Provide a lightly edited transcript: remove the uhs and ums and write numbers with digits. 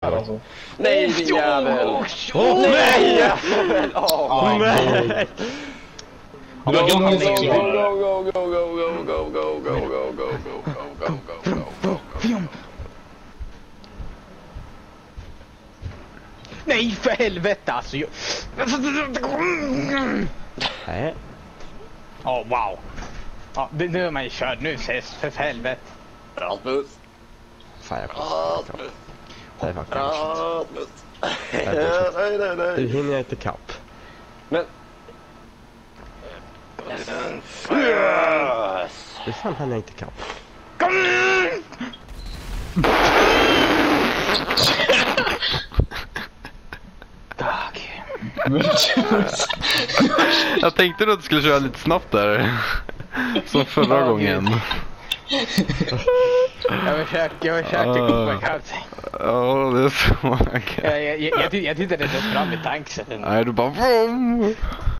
Alltså. Nej, din jävel! Nej! Jävel! Åh, Nej! Du har go, glömt go, mig. go, go, go, go, go, go, go, go, go, go, go, go, go, go. Nej, för helvete alltså. Nej. Åh, wow. Ja, nu är man ju körd. Nu ses för helvete. Rasmus! Fan, jag kommer. Rasmus! Det är faktiskt. Rasmus! Nej, Nej, nej, Du nej. hinner jag inte kapp. Men... Yes! Hur fan hann jag inte kapp? Jag tänkte att du skulle köra lite snabbt där. Som förra gången. Jag försökte komma ikapp. Ja, det är så. Jag tittade inte fram i tanksen. Nej, du bara...